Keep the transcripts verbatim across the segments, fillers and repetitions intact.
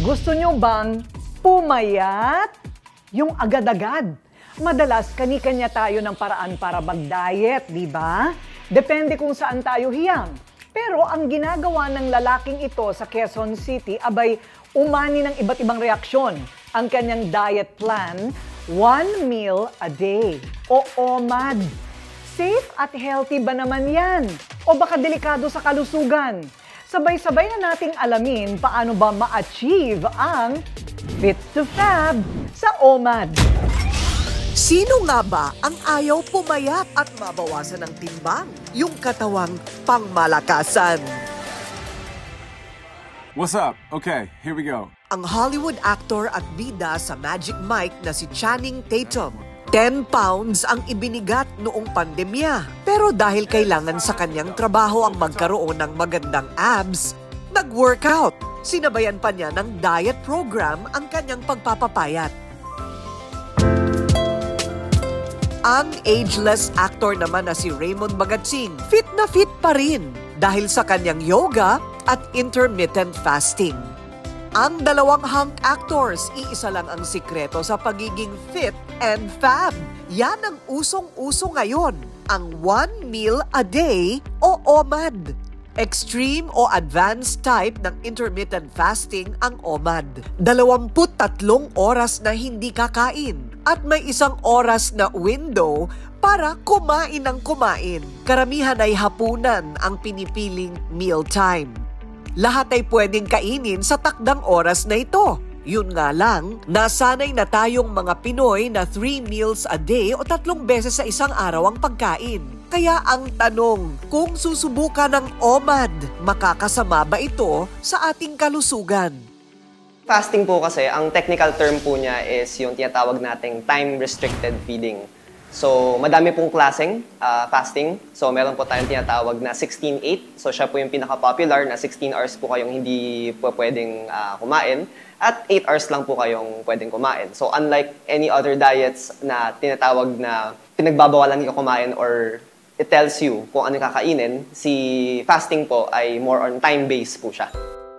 Gusto nyo bang pumayat? Yung agad-agad. Madalas, kani-kanya tayo ng paraan para mag-diet, di ba? Depende kung saan tayo hiyang. Pero ang ginagawa ng lalaking ito sa Quezon City, abay, umani ng iba't ibang reaksyon. Ang kanyang diet plan, one meal a day, o O M A D. Safe at healthy ba naman yan? O baka delikado sa kalusugan? Sabay-sabay na nating alamin paano ba ma-achieve ang Fit to Fab sa O M A D. Sino nga ba ang ayaw pumayat at mabawasan ng timbang? Yung katawang pangmalakasan. What's up? Okay, here we go. Ang Hollywood actor at bida sa Magic Mike na si Channing Tatum. ten pounds ang ibinigat noong pandemya. Pero dahil kailangan sa kanyang trabaho ang magkaroon ng magandang abs, nag-workout. Sinabayan pa niya ng diet program ang kanyang pagpapapayat. Ang ageless actor naman na si Raymond Magatsing, fit na fit pa rin dahil sa kanyang yoga at intermittent fasting. Ang dalawang hunk actors, iisa lang ang sikreto sa pagiging fit and fab. Yan ang usong-uso ngayon, ang one meal a day o O M A D. Extreme o advanced type ng intermittent fasting ang O M A D. Dalawamput tatlong oras na hindi kakain at may isang oras na window para kumain ng kumain. Karamihan ay hapunan ang pinipiling mealtime. Lahat ay pwedeng kainin sa takdang oras na ito. Yun nga lang, nasanay na tayong mga Pinoy na three meals a day o tatlong beses sa isang araw ang pagkain. Kaya ang tanong, kung susubukan ng O M A D, makakasama ba ito sa ating kalusugan? Fasting po kasi, ang technical term po niya is yung tinatawag nating time-restricted feeding. So, madami pong klaseng uh, fasting. So, meron po tayong tinatawag na sixteen eight. So, siya po yung pinaka-popular na sixteen hours po kayong hindi po pwedeng uh, kumain. At eight hours lang po kayong pwedeng kumain. So, unlike any other diets na tinatawag na pinagbabawalan niyo kumain or it tells you kung ano kakainin, si fasting po ay more on time-based po siya.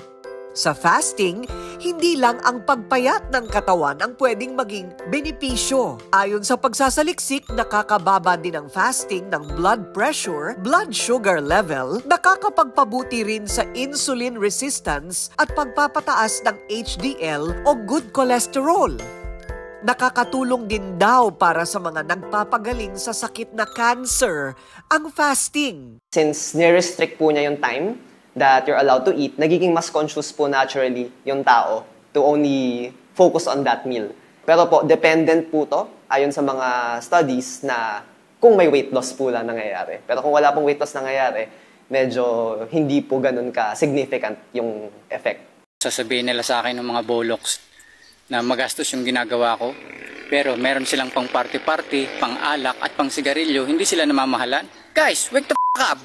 Sa fasting, hindi lang ang pagpayat ng katawan ang pwedeng maging benepisyo. Ayon sa pagsasaliksik, nakakababa din ang fasting ng blood pressure, blood sugar level, nakakapagpabuti rin sa insulin resistance at pagpapataas ng H D L o good cholesterol. Nakakatulong din daw para sa mga nagpapagaling sa sakit na cancer ang fasting. Since nire-restrict po niya yung time that you're allowed to eat, nagiging mas conscious po naturally yung tao to only focus on that meal. Pero po, dependent po to, ayon sa mga studies na kung may weight loss po lang nangyayari. Pero kung wala pong weight loss nangyayari, medyo hindi po ganun ka-significant yung effect. Sasabihin nila sa akin ng mga boloks na magastos yung ginagawa ko, pero meron silang pang party-party, pang alak at pang sigarilyo, hindi sila namamahalan. Guys, wake the f*** up!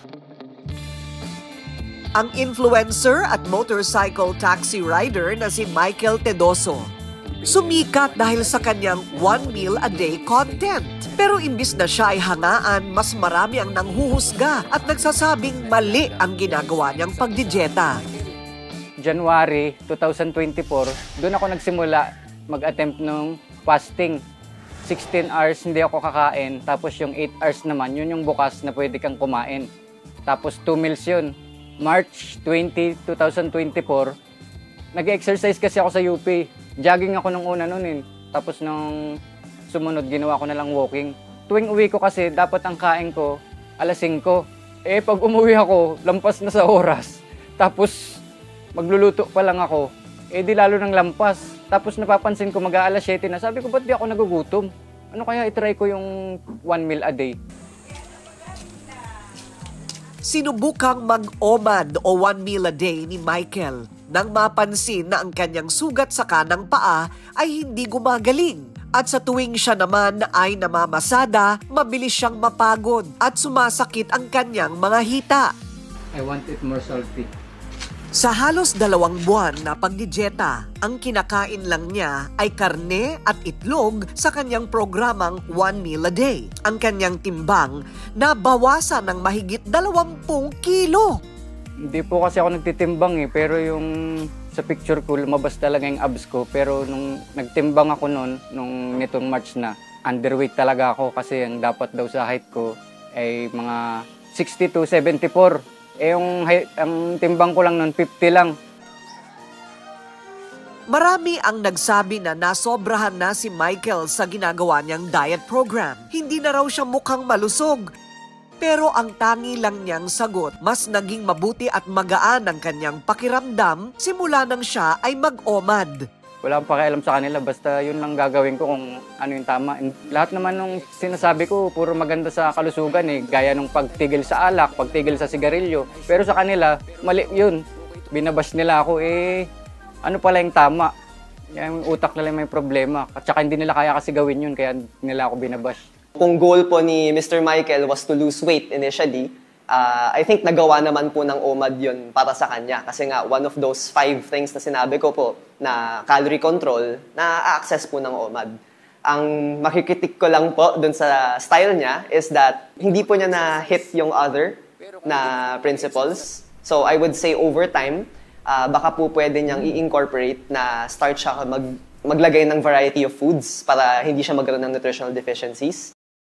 Ang influencer at motorcycle taxi rider na si Michael Tedoso. Sumikat dahil sa kanyang one meal a day content. Pero imbis na siya ay hangaan, mas marami ang nanghuhusga at nagsasabing mali ang ginagawa niyang pagdidyeta. January twenty twenty-four, doon ako nagsimula mag-attempt ng fasting. sixteen hours hindi ako kakain, tapos yung eight hours naman, yun yung bukas na pwede kang kumain. Tapos two meals yun. March twentieth, twenty twenty-four, nag-exercise kasi ako sa U P. Jogging ako nung una nun eh. Tapos nung sumunod, ginawa ko na lang walking. Tuwing uwi ko kasi, dapat ang kain ko, alas singko. Eh, pag umuwi ako, lampas na sa oras. Tapos, magluluto pa lang ako. Eh, di lalo ng lampas. Tapos napapansin ko, mag-aalas siyete na. Sabi ko, ba't di ako nagugutom? Ano kaya itry ko yung one meal a day? Sinubukang mag-O M A D o one meal a day ni Michael nang mapansin na ang kanyang sugat sa kanang paa ay hindi gumagaling. At sa tuwing siya naman ay namamasada, mabilis siyang mapagod at sumasakit ang kanyang mga hita. I want it more salty. Sa halos dalawang buwan na pagdidyeta, ang kinakain lang niya ay karne at itlog sa kanyang programang one meal a day. Ang kanyang timbang na bawasan ng mahigit dalawampung kilo. Hindi po kasi ako nagtitimbang eh, pero yung Sa picture ko, lumabas talaga yung abs ko. Pero nung nagtimbang ako noon, nung nitong March na, underweight talaga ako kasi ang dapat daw sa height ko ay mga sixty to seventy-four. Eh yung height, ang timbang ko lang noon, fifty lang. Marami ang nagsabi na nasobrahan na si Michael sa ginagawa niyang diet program. Hindi na raw siya mukhang malusog. Pero ang tangi lang niyang sagot, mas naging mabuti at magaan ang kanyang pakiramdam simula nang siya ay mag-OMAD. Wala akong pakialam sa kanila, basta yun lang gagawin ko kung ano yung tama. Lahat naman nung sinasabi ko, puro maganda sa kalusugan eh. Gaya nung pagtigil sa alak, pagtigil sa sigarilyo. Pero sa kanila, mali yun. Binabash nila ako eh, ano pala yung tama. Yung utak nila may problema. At saka hindi nila kaya kasi gawin yun, kaya nila ako binabash. Kung goal po ni Mister Michael was to lose weight initially, uh, I think nagawa naman po ng OMAD yun para sa kanya. Kasi nga, one of those five things na sinabi ko po, na calorie control, na-access po ng OMAD. Ang makikritik ko lang po dun sa style niya is that hindi po niya na-hit yung other na principles. So I would say over time, uh, baka po pwede niyang i-incorporate na start siya mag maglagay ng variety of foods para hindi siya magkaroon ng nutritional deficiencies.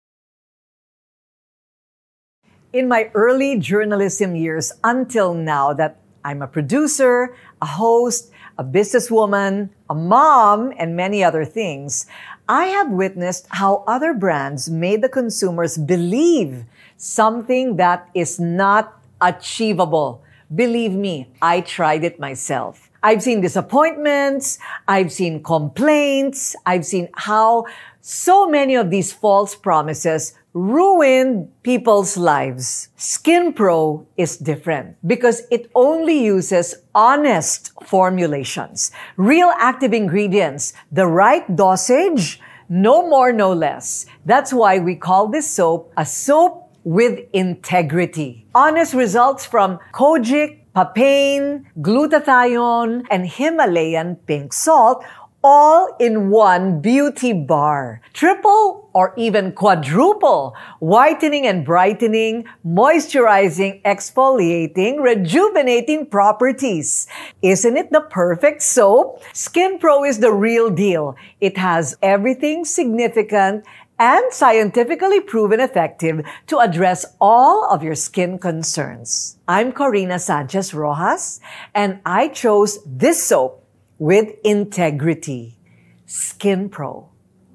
In my early journalism years until now that I'm a producer, a host, a businesswoman, a mom, and many other things, I have witnessed how other brands made the consumers believe something that is not achievable. Believe me, I tried it myself. I've seen disappointments, I've seen complaints, I've seen how so many of these false promises ruined people's lives. SkinPro is different because it only uses honest formulations, real active ingredients, the right dosage, no more, no less. That's why we call this soap a soap with integrity. Honest results from Kojic, papain, glutathione, and Himalayan pink salt, all in one beauty bar. Triple or even quadruple whitening and brightening, moisturizing, exfoliating, rejuvenating properties. Isn't it the perfect soap? SkinPro is the real deal. It has everything significant and scientifically proven effective to address all of your skin concerns. I'm Corina Sanchez Rojas, and I chose this soap with integrity. SkinPro.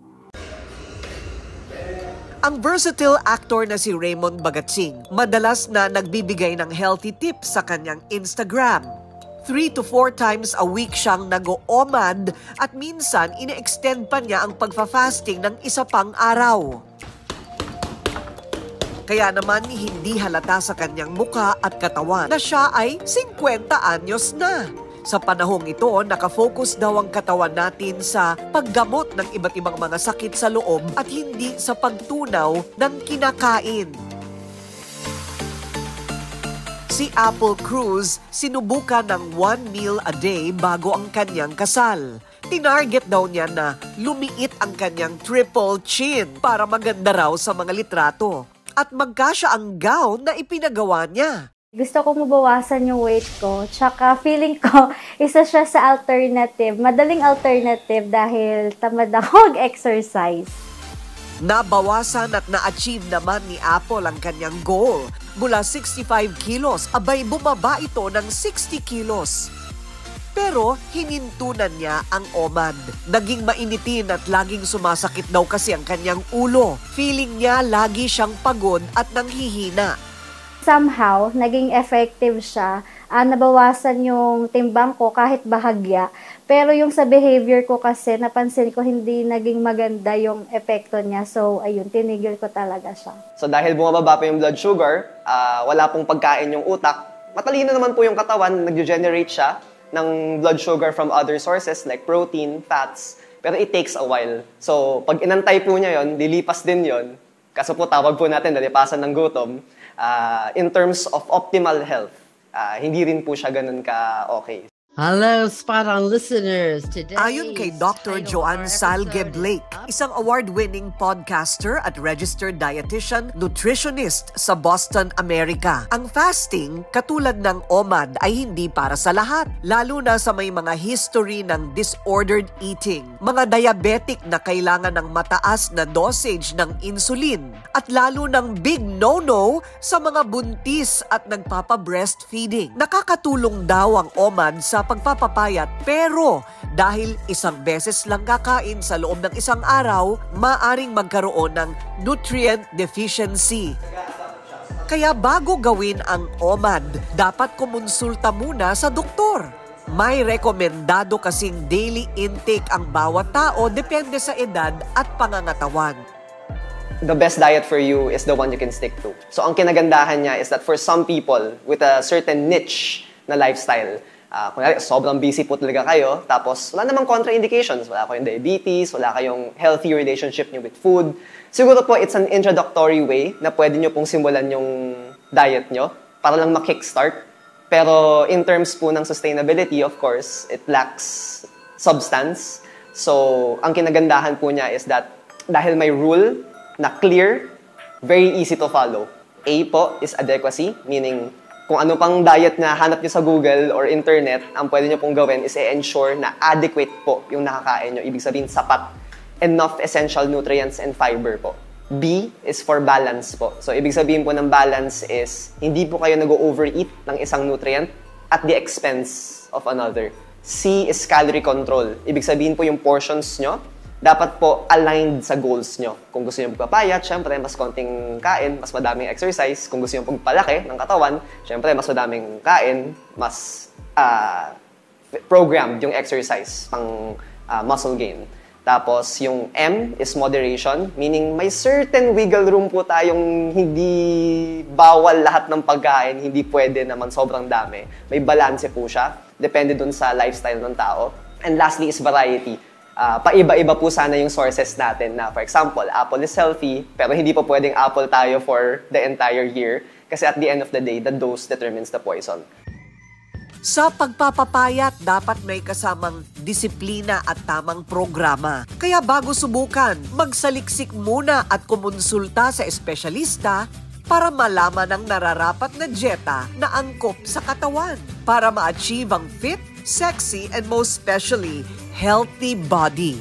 Ang versatile actor na si Raymond Bagatsing, madalas na nagbibigay ng healthy tips sa kanyang Instagram. Three to four times a week siyang nag-OMAD at minsan ine-extend pa niya ang pagfa-fasting ng isa pang araw. Kaya naman hindi halata sa kanyang muka at katawan na siya ay fifty anyos na. Sa panahong ito, nakafocus daw ang katawan natin sa paggamot ng iba't ibang mga sakit sa loob at hindi sa pagtunaw ng kinakain. Si Apple Cruz, sinubukan ng one meal a day bago ang kanyang kasal. Tinarget daw niya na lumiit ang kanyang triple chin para maganda raw sa mga litrato. At magkasya ang gown na ipinagawa niya. Gusto ko mabawasan yung weight ko. Tsaka feeling ko, isa siya sa alternative. Madaling alternative dahil tamad ako mag-exercise. Nabawasan at na-achieve naman ni Apple ang kanyang goal. Mula sixty-five kilos, abay bumaba ito ng sixty kilos. Pero hinintunan niya ang OMAD. Naging mainitin at laging sumasakit daw kasi ang kanyang ulo. Feeling niya lagi siyang pagod at nanghihina. Somehow, naging effective siya. Uh, nabawasan yung timbang ko kahit bahagya. Pero yung sa behavior ko kasi, napansin ko hindi naging maganda yung epekto niya. So, ayun, tinigil ko talaga siya. So dahil bumababa pa yung blood sugar, uh, wala pong pagkain yung utak, matalino naman po yung katawan, nag-generate siya ng blood sugar from other sources like protein, fats, pero it takes a while. So pag inantay po niya yon, lilipas din yon. Kaso po tawag po natin nalipasan ng gutom. Uh, in terms of optimal health, uh, hindi rin po siya ganun ka-okay. Hello, Spot On listeners. Today, Ayon kay Doctor Joanne Salge Blake, isang award-winning podcaster at registered dietitian, nutritionist sa Boston, America, ang fasting, katulad ng O M A D, ay hindi para sa lahat, lalo na sa may mga history ng disordered eating, mga diabetic na kailangan ng mataas na dosage ng insulin, at lalo ng big no-no sa mga buntis at nagpapa-breastfeeding. Nakakatulong daw ang O M A D sa pagpapapayat, pero dahil isang beses lang kakain sa loob ng isang araw, maaring magkaroon ng nutrient deficiency. Kaya bago gawin ang O M A D, dapat kumonsulta muna sa doktor. May rekomendado kasing daily intake ang bawat tao depende sa edad at pangangatawan. The best diet for you is the one you can stick to. So ang kinagandahan niya is that for some people with a certain niche na lifestyle, Uh, kung sobrang busy po talaga kayo, tapos wala namang contraindications, wala kayong diabetes, wala kayong healthy relationship niyo with food, siguro po it's an introductory way na pwede niyo pong simulan yung diet niyo para lang ma-kickstart. Pero in terms po ng sustainability, of course, it lacks substance. So, ang kinagandahan po niya is that dahil may rule na clear, very easy to follow. A po is adequacy, meaning kung ano pang diet na hanap nyo sa Google or internet, ang pwede nyo pong gawin is i-ensure na adequate po yung nakakain nyo. Ibig sabihin, sapat. Enough essential nutrients and fiber po. B is for balance po. So, ibig sabihin po ng balance is, hindi po kayo nag-overeat ng isang nutrient at the expense of another. C is calorie control. Ibig sabihin po yung portions nyo, dapat po aligned sa goals nyo. Kung gusto nyo magpapayat, syempre, mas konting kain, mas madaming exercise. Kung gusto nyo pagpalaki ng katawan, syempre, mas madaming kain, mas uh, programmed yung exercise pang uh, muscle gain. Tapos, yung M is moderation, meaning may certain wiggle room po tayong hindi bawal lahat ng pagkain, hindi pwede naman sobrang dami. May balance po siya, depende dun sa lifestyle ng tao. And lastly is variety. Uh, paiba-iba po sana yung sources natin na, for example, apple is healthy, pero hindi po pwedeng apple tayo for the entire year kasi at the end of the day, the dose determines the poison. Sa pagpapapayat, dapat may kasamang disiplina at tamang programa. Kaya bago subukan, magsaliksik muna at kumonsulta sa espesyalista para malaman ang nararapat na dieta na angkop sa katawan para ma-achieve ang fit, sexy, and most especially, healthy body.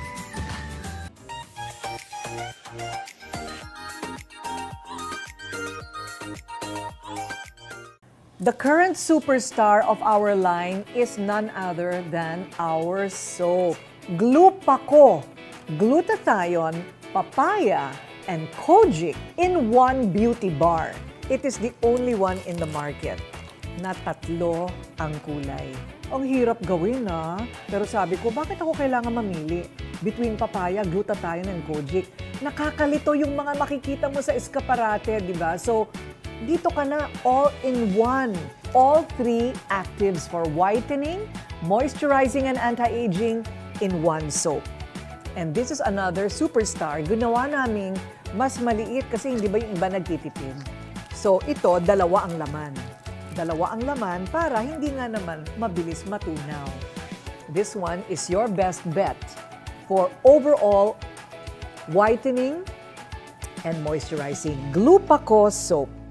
The current superstar of our line is none other than our soap. Glupaco, glutathione, papaya, and kojic in one beauty bar. It is the only one in the market na tatlo ang kulay. Ang hirap gawin na, pero sabi ko, bakit ako kailangan mamili between papaya, glutathione, and kojic? Nakakalito yung mga makikita mo sa eskaparate, di ba? So, dito ka na all in one. All three actives for whitening, moisturizing, and anti-aging in one soap. And this is another superstar. Ginawa namin mas maliit kasi hindi ba yung iba nagtitipid. So, ito, dalawa ang laman. Dalawa ang laman para hindi nga naman mabilis matunaw. This one is your best bet for overall whitening and moisturizing. Glupaco soap.